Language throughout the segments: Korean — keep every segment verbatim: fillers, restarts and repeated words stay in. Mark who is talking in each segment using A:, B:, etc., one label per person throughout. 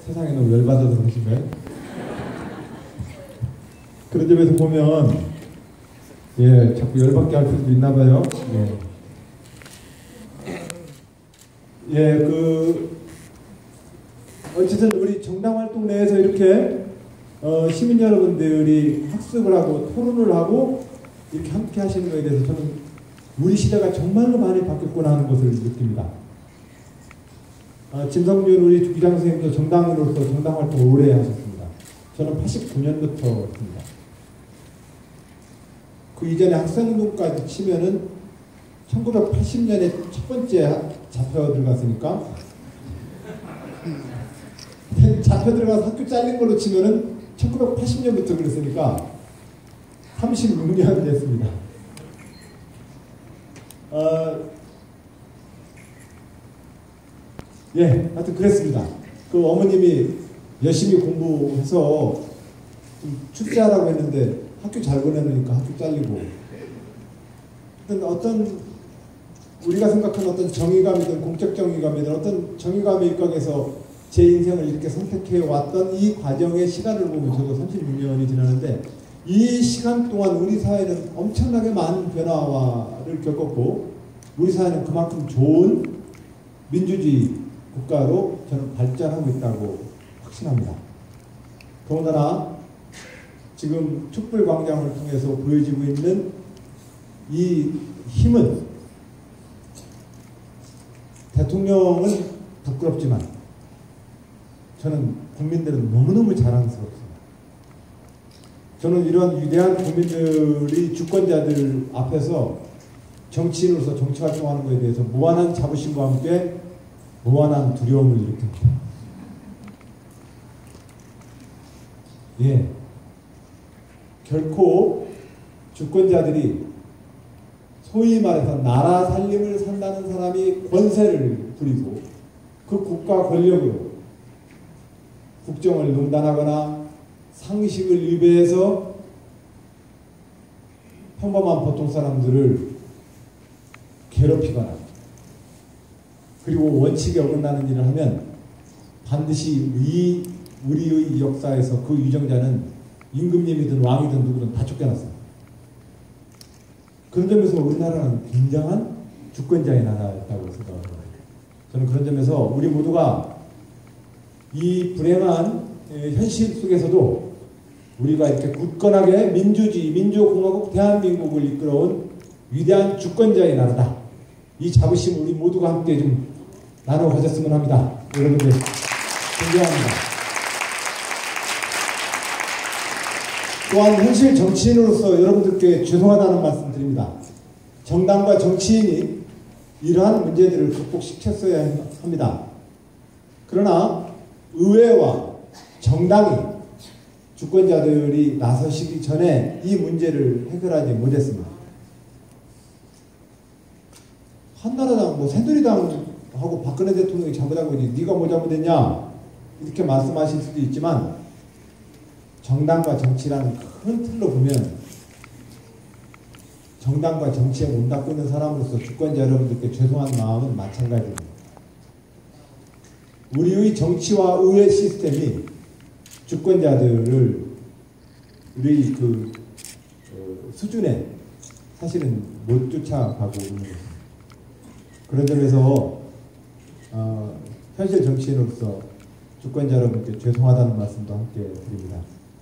A: 세상에 너무 열받아서 그러신가요? 그런 점에서 보면 예, 자꾸 열받게 할 수도 있나 봐요. 예, 예, 그 어쨌든 우리 정당 활동 내에서 이렇게 어, 시민 여러분들이 학습을 하고 토론을 하고 이렇게 함께 하시는 것에 대해서 저는 우리 시대가 정말로 많이 바뀌었구나 하는 것을 느낍니다. 어, 진성준 우리 주기장 선생님도 정당으로서 정당 활동을 오래 하셨습니다. 저는 팔십구 년부터 했습니다. 그 이전에 학생운동까지 치면은 천구백팔십 년에 첫 번째 잡혀 들어갔으니까 잡혀 들어가서 학교 잘린 걸로 치면은 천구백팔십 년부터 그랬으니까 삼십육 년 됐습니다. 어, 예, 하여튼 그랬습니다. 그 어머님이 열심히 공부해서 좀 출세하라고 했는데 학교 잘 보내놓으니까 학교 잘리고, 어떤 우리가 생각하는 어떤 정의감이든 공적 정의감이든 어떤 정의감에 입각해서 제 인생을 이렇게 선택해 왔던 이 과정의 시간을 보면 저도 삼십육 년이 지났는데 이 시간 동안 우리 사회는 엄청나게 많은 변화를 겪었고 우리 사회는 그만큼 좋은 민주주의 국가로 저는 발전하고 있다고 확신합니다. 더군다나 지금 촛불광장을 통해서 보여지고 있는 이 힘은 대통령은 부끄럽지만 저는 국민들은 너무너무 자랑스럽습니다. 저는 이런 위대한 국민들이 주권자들 앞에서 정치인으로서 정치활동하는 것에 대해서 무한한 자부심과 함께 무한한 두려움을 일으킵니다. 예, 결코 주권자들이 소위 말해서 나라 살림을 산다는 사람이 권세를 부리고 그 국가 권력으로 국정을 농단하거나 상식을 위배해서 평범한 보통 사람들을 괴롭히거나 그리고 원칙에 어긋나는 일을 하면 반드시 이 우리의 역사에서 그 유정자는 임금님이든 왕이든 누구든 다 쫓겨났어요. 그런 점에서 우리나라는 굉장한 주권자의 나라였다고 생각합니다. 저는 그런 점에서 우리 모두가 이 불행한 현실 속에서도 우리가 이렇게 굳건하게 민주주의, 민주공화국 대한민국을 이끌어온 위대한 주권자의 나라다. 이 자부심 우리 모두가 함께 좀 나눠 가졌으면 합니다. 여러분들 존경합니다. 또한 현실 정치인으로서 여러분들께 죄송하다는 말씀 드립니다. 정당과 정치인이 이러한 문제들을 극복시켰어야 합니다. 그러나 의회와 정당이 주권자들이 나서시기 전에 이 문제를 해결하지 못했습니다. 한나라당, 뭐 새누리당하고 박근혜 대통령이 잘못한 거지 네가 뭐 잘못했냐 이렇게 말씀하실 수도 있지만 정당과 정치라는 큰 틀로 보면 정당과 정치에 못 닦고 있는 사람으로서 주권자 여러분들께 죄송한 마음은 마찬가지입니다. 우리의 정치와 의회 시스템이 주권자들을 우리 그 어, 수준에 사실은 못 쫓아가고 있는 것입니다. 그런 점에서 어, 현실 정치인으로서 주권자 여러분께 죄송하다는 말씀도 함께 드립니다.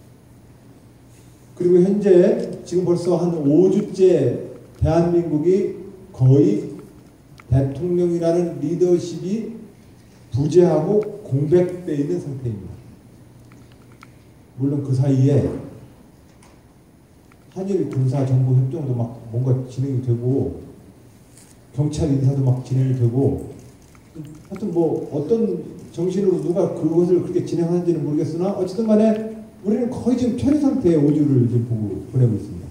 A: 그리고 현재 지금 벌써 한 오 주째 대한민국이 거의 대통령이라는 리더십이 부재하고 공백되어 있는 상태입니다. 물론 그 사이에 한일 군사 정보 협정도 막 뭔가 진행이 되고 경찰 인사도 막 진행이 되고 하여튼 뭐 어떤 정신으로 누가 그것을 그렇게 진행하는지는 모르겠으나 어쨌든 간에 우리는 거의 지금 철회 상태의 오 주를 지금 보고 보내고 있습니다.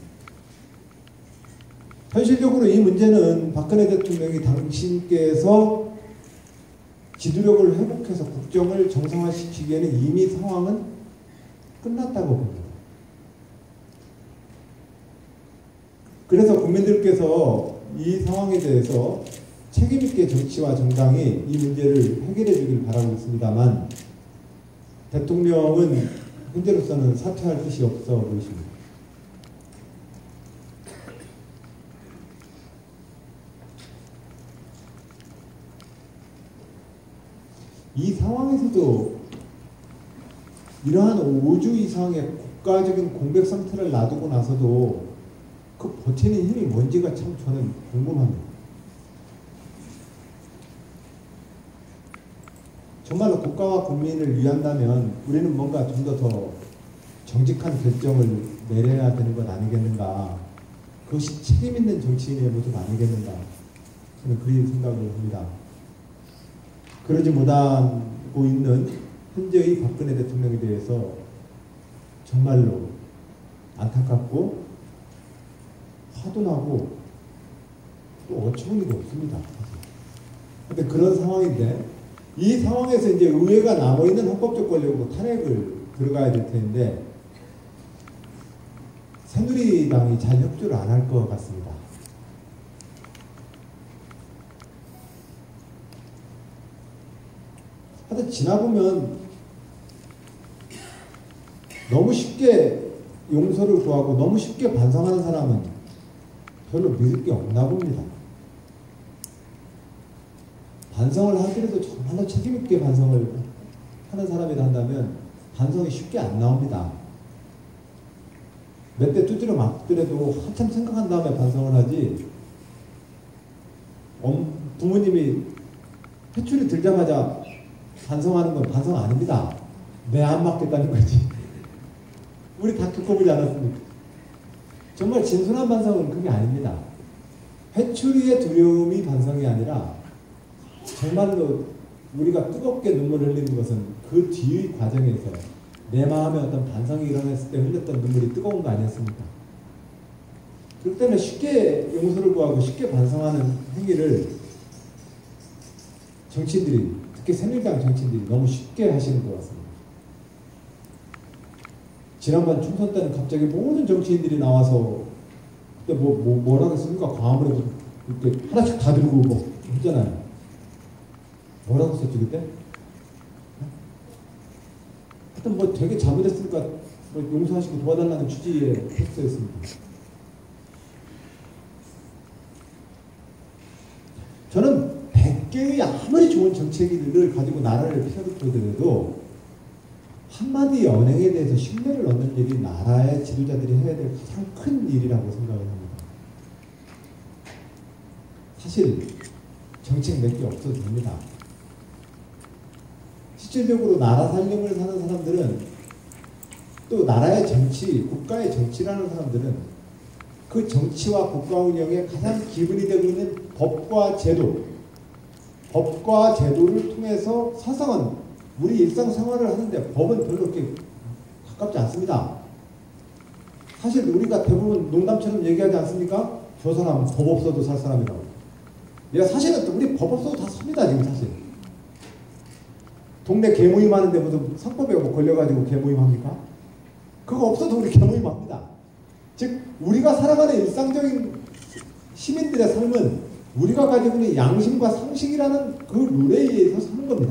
A: 현실적으로 이 문제는 박근혜 대통령이 당신께서 지도력을 회복해서 국정을 정상화시키기에는 이미 상황은 끝났다고 봅니다. 그래서 국민들께서 이 상황에 대해서 책임있게 정치와 정당이 이 문제를 해결해 주길 바라고 있습니다만 대통령은 현재로서는 사퇴할 뜻이 없어 보이십니다. 이 상황에서도 이러한 오 주 이상의 국가적인 공백 상태를 놔두고 나서도 그 버티는 힘이 뭔지가 참 저는 궁금합니다. 정말로 국가와 국민을 위한다면 우리는 뭔가 좀 더 더 정직한 결정을 내려야 되는 것 아니겠는가. 그것이 책임 있는 정치인의 모습 아니겠는가. 저는 그런 생각을 합니다. 그러지 못하고 있는 현재의 박근혜 대통령에 대해서 정말로 안타깝고 화도 나고 또 어처구니가 없습니다. 그런데 그런 상황인데 이 상황에서 이제 의회가 남아있는 헌법적 권력으로 탄핵을 들어가야 될 텐데 새누리당이 잘 협조를 안 할 것 같습니다. 하여튼 지나보면 너무 쉽게 용서를 구하고 너무 쉽게 반성하는 사람은 별로 믿을 게 없나 봅니다. 반성을 하더라도 정말로 책임있게 반성을 하는 사람이라 한다면 반성이 쉽게 안 나옵니다. 몇 대 두드려 맞더라도 한참 생각한 다음에 반성을 하지 엄, 부모님이 회초리 들자마자 반성하는 건 반성 아닙니다. 내 안 맞겠다는 거지. 우리 다 겪어보지 않았습니까? 정말 진솔한 반성은 그게 아닙니다. 회초리의 두려움이 반성이 아니라 정말로 우리가 뜨겁게 눈물을 흘리는 것은 그 뒤의 과정에서 내 마음에 어떤 반성이 일어났을 때 흘렸던 눈물이 뜨거운 거 아니었습니까? 그렇기 때문에 쉽게 용서를 구하고 쉽게 반성하는 행위를 정치인들이, 특히 새누리당 정치인들이 너무 쉽게 하시는 것 같습니다. 지난번 총선 때는 갑자기 모든 정치인들이 나와서 그때 뭐, 뭐 뭐라고 했습니까? 광화문에 이렇게 하나씩 다 들고 뭐 했잖아요. 뭐라고 썼지 그때? 하여튼 뭐 되게 잘못했으니까 뭐 용서하시고 도와달라는 취지의 포스트였습니다. 저는 백 개의 아무리 좋은 정책들을 가지고 나라를 펴들어도 한마디 언행에 대해서 신뢰를 얻는 일이 나라의 지도자들이 해야 될 가장 큰 일이라고 생각을 합니다. 사실 정책 몇 개 없어도 됩니다. 실질적으로 나라 살림을 사는 사람들은 또 나라의 정치, 국가의 정치라는 사람들은 그 정치와 국가 운영의 가장 기본이 되고 있는 법과 제도, 법과 제도를 통해서 사상은 우리 일상생활을 하는데 법은 별로 그렇게 가깝지 않습니다. 사실 우리가 대부분 농담처럼 얘기하지 않습니까? 저 사람 법 없어도 살 사람이라고. 얘가 사실은 우리 법 없어도 다 삽니다 지금 사실. 동네 개모임 하는데 무슨 상법에 뭐 걸려가지고 개모임 합니까? 그거 없어도 우리 개모임 합니다. 즉 우리가 살아가는 일상적인 시민들의 삶은 우리가 가지고 있는 양심과 상식이라는 그 룰에 의해서 사는 겁니다.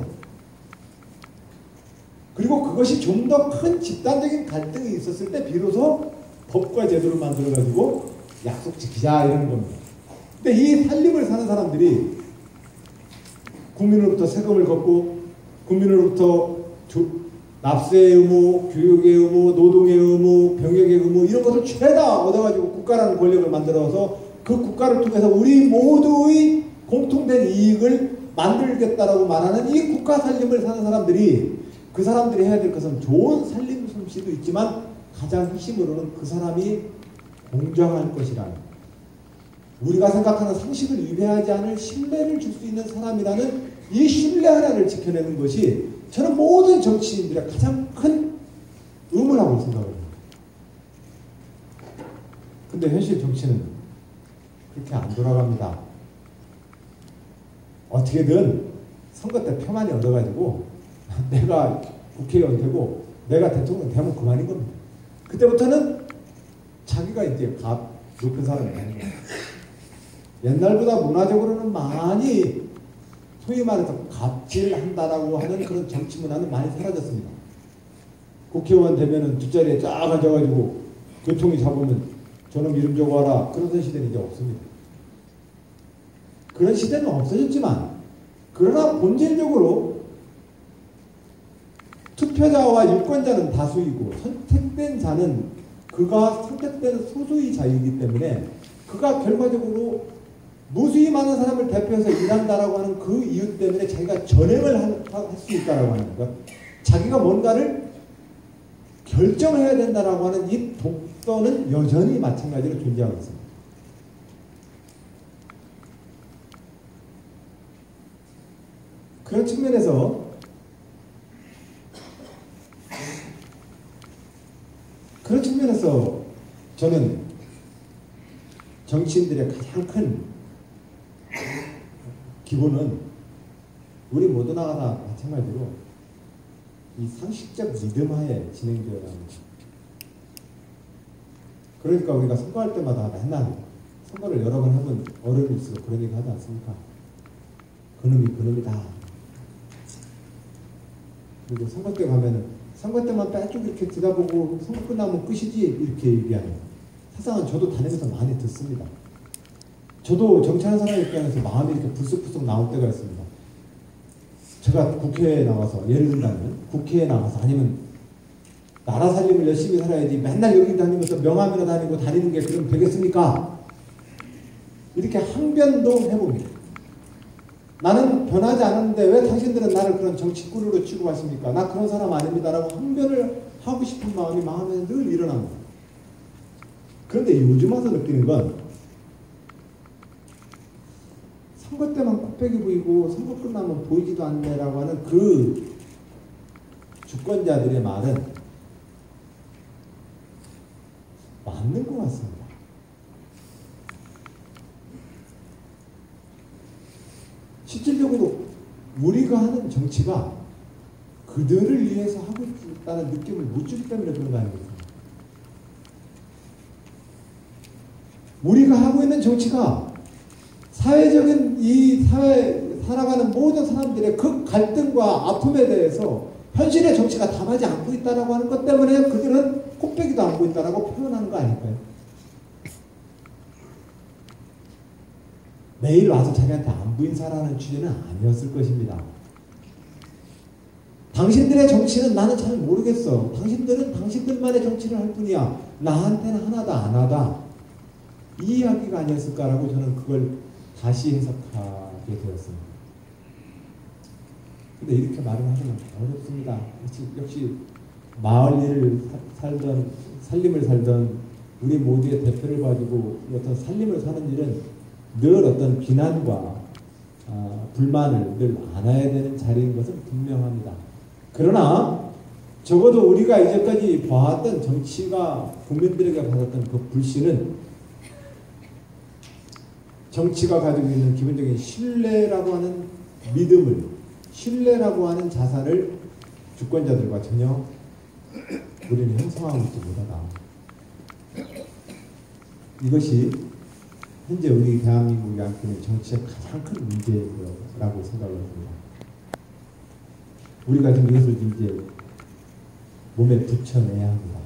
A: 그리고 그것이 좀 더 큰 집단적인 갈등이 있었을 때 비로소 법과 제도를 만들어가지고 약속 지키자 이러는 겁니다. 근데 이 살림을 사는 사람들이 국민으로부터 세금을 걷고 국민으로부터 주, 납세의 의무, 교육의 의무, 노동의 의무, 병역의 의무 이런 것을 죄다 얻어가지고 국가라는 권력을 만들어서 그 국가를 통해서 우리 모두의 공통된 이익을 만들겠다라고 말하는 이 국가 살림을 사는 사람들이 그 사람들이 해야 될 것은 좋은 살림 솜씨도 있지만 가장 핵심으로는 그 사람이 공정할 것이라는 우리가 생각하는 상식을 위배하지 않을 신뢰를 줄 수 있는 사람이라는 이 신뢰 하나를 지켜내는 것이 저는 모든 정치인들의 가장 큰 의무라고 생각을 합니다. 근데 현실 정치는 그렇게 안 돌아갑니다. 어떻게든 선거 때 표만이 얻어가지고 내가 국회의원 되고 내가 대통령 되면 그만인 겁니다. 그때부터는 자기가 이제 값 높은 사람이 되는 거예요. 옛날보다 문화적으로는 많이 소위 말해서 갑질한다라고 하는 그런 정치 문화는 많이 사라졌습니다. 국회의원 되면은 뒷자리에 쫙 앉아가지고 교통이 잡으면 저놈 이름 적어와라. 그러던 시대는 이제 없습니다. 그런 시대는 없어졌지만 그러나 본질적으로 투표자와 유권자는 다수이고 선택된 자는 그가 선택된 소수의 자이기 때문에 그가 결과적으로 무수히 많은 사람을 대표해서 일한다라고 하는 그 이유 때문에 자기가 전행을 할 수 있다라고 하는 것, 자기가 뭔가를 결정해야 된다라고 하는 이 독서는 여전히 마찬가지로 존재하고 있습니다. 그런 측면에서 그런 측면에서 저는 정치인들의 가장 큰 기본은 우리 모두나 다 마찬가지로 이 상식적 믿음하에 진행되어야 합니다. 그러니까 우리가 선거할 때마다 맨날 선거를 여러 번 해본 어른일수록 그런 얘기 하지 않습니까? 그놈이 그놈이다. 그리고 선거 때 가면은 선거 때만 빼쭉 이렇게 들여다보고 선거 끝나면 끝이지 이렇게 얘기하는, 사상은 저도 다니면서 많이 듣습니다. 저도 정치하는 사람 입장에서 마음이 이렇게 불쑥불쑥 나올 때가 있습니다. 제가 국회에 나와서, 예를 들면 국회에 나와서, 아니면 나라 살림을 열심히 살아야지 맨날 여기 다니면서 명함이나 다니고 다니는 게 그럼 되겠습니까? 이렇게 항변도 해봅니다. 나는 변하지 않았는데 왜 당신들은 나를 그런 정치꾼으로 취급하십니까? 나 그런 사람 아닙니다라고 항변을 하고 싶은 마음이 마음에 늘 일어납니다. 그런데 요즘 와서 느끼는 건 선거 때만 곱빼기 보이고 선거 끝나면 보이지도 않네라고 하는 그 주권자들의 말은 맞는 것 같습니다. 실질적으로 우리가 하는 정치가 그들을 위해서 하고 있다는 느낌을 못 주기 때문에 그런 거 아닙니까? 우리가 하고 있는 정치가 사회적인 이 사회 살아가는 모든 사람들의 그 갈등과 아픔에 대해서 현실의 정치가 답하지 않고 있다라고 하는 것 때문에 그들은 콧배기도 안고 있다라고 표현하는 거 아닐까요? 매일 와서 자기한테 안부 인사라는 취지는 아니었을 것입니다. 당신들의 정치는 나는 잘 모르겠어. 당신들은 당신들만의 정치를 할 뿐이야. 나한테는 하나다 안 하다. 이 이야기가 아니었을까라고 저는 그걸 다시 해석하게 되었습니다. 근데 이렇게 말을 하면 어렵습니다. 역시, 역시 마을 일을 살던, 살림을 살던 우리 모두의 대표를 가지고 어떤 살림을 사는 일은 늘 어떤 비난과 어, 불만을 늘 안아야 되는 자리인 것은 분명합니다. 그러나 적어도 우리가 이제까지 봐왔던 정치가 국민들에게 받았던 그 불신은 정치가 가지고 있는 기본적인 신뢰라고 하는 믿음을, 신뢰라고 하는 자산을 주권자들과 전혀 우리는 형성하고 있지 못하다. 이것이 현재 우리 대한민국이 안고 있는 정치의 가장 큰 문제라고 생각을 합니다. 우리가 지금 이것을 이제 몸에 붙여내야 합니다.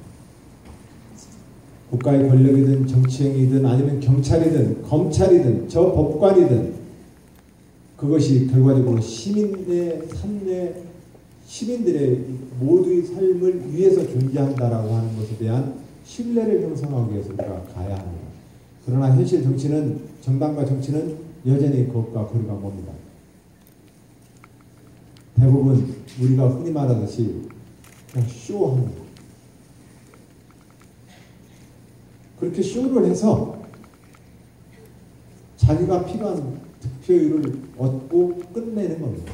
A: 국가의 권력이든 정치행위든 아니면 경찰이든 검찰이든 저 법관이든 그것이 결과적으로 시민의 삶의 시민들의 모두의 삶을 위해서 존재한다라고 하는 것에 대한 신뢰를 형성하기 위해서 우리가 가야 합니다. 그러나 현실 정치는, 정당과 정치는 여전히 그것과 거리가 멉니다. 대부분 우리가 흔히 말하듯이 그냥 쇼합니다. 그렇게 쇼를 해서 자기가 필요한 득표율을 얻고 끝내는 겁니다.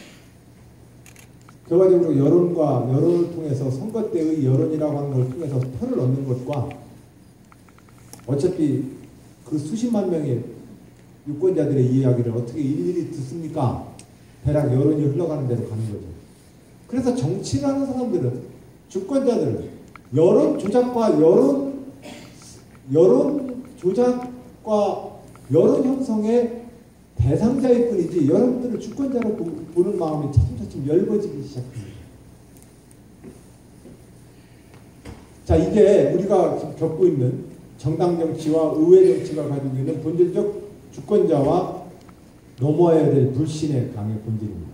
A: 결과적으로 여론과 여론을 통해서 선거 때의 여론이라고 하는 걸 통해서 표를 얻는 것과 어차피 그 수십만 명의 유권자들의 이야기를 어떻게 일일이 듣습니까? 대략 여론이 흘러가는 대로 가는 거죠. 그래서 정치를 하는 사람들은, 주권자들은 여론 조작과 여론 여론 조작과 여론 형성의 대상자일 뿐이지 여러분들을 주권자로 보는 마음이 차츰차츰 열거지기 시작합니다. 자, 이게 우리가 겪고 있는 정당 정치와 의회 정치가 가지고 있는 본질적 주권자와 넘어야 될 불신의 강의 본질입니다.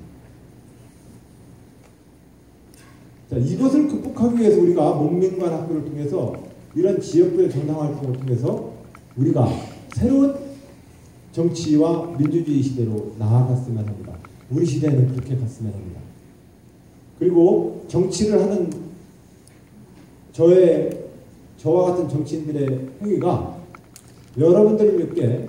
A: 자, 이것을 극복하기 위해서 우리가 목민관 학교를 통해서 이런 지역별 정당 활동을 통해서 우리가 새로운 정치와 민주주의 시대로 나아갔으면 합니다. 우리 시대는 그렇게 갔으면 합니다. 그리고 정치를 하는 저의 저와 같은 정치인들의 행위가 여러분들에게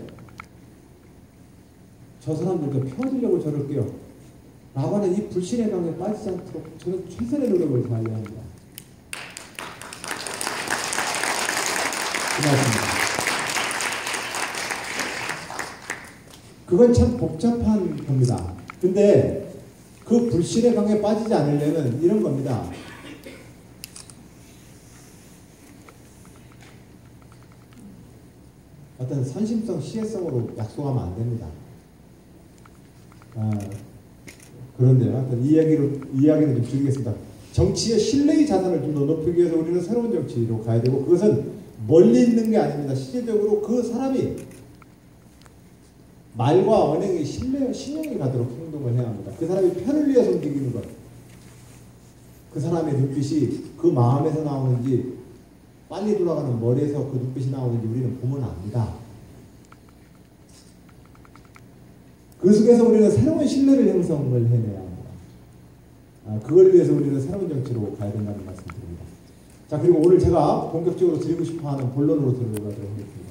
A: 저 사람들도 펴주려고 저럴게요 라고 하는 이 불신의 강에 빠지지 않도록 저는 최선의 노력을 다해야 합니다. 고맙습니다. 그건 참 복잡한 겁니다. 근데 그 불신의 강에 빠지지 않으려면 이런 겁니다. 어떤 선심성, 시혜성으로 약속하면 안 됩니다. 아, 그런데요. 어떤 이야기로, 이야기를 좀 줄이겠습니다. 정치의 신뢰의 자산을 좀 더 높이기 위해서 우리는 새로운 정치로 가야 되고, 그것은 멀리 있는 게 아닙니다. 실제적으로 그 사람이 말과 언행이 신뢰, 신용이 가도록 행동을 해야 합니다. 그 사람이 편을 위해서 움직이는 것. 그 사람의 눈빛이 그 마음에서 나오는지 빨리 돌아가는 머리에서 그 눈빛이 나오는지 우리는 보면 압니다. 그 속에서 우리는 새로운 신뢰를 형성을 해내야 합니다. 아, 그걸 위해서 우리는 새로운 정치로 가야 된다는 말씀 드립니다. 자, 그리고 오늘 제가 본격적으로 드리고 싶어하는 본론으로 들어가도록 하겠습니다.